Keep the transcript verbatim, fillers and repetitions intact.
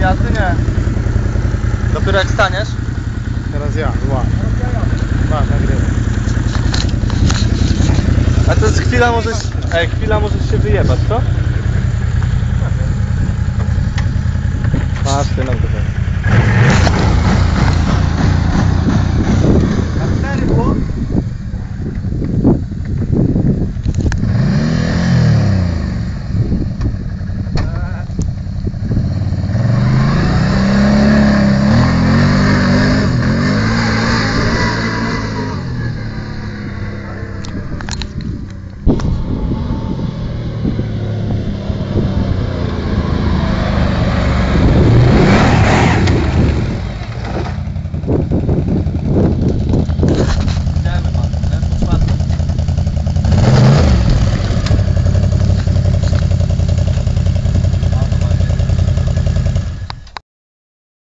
jazdy? Nie. Dopiero jak staniesz? Teraz ja, ła. Masz, nagrywaj. A to jest chwila możesz... Ej, chwila możesz się wyjebać, co? Masz, ty nam tutaj. A cztery było?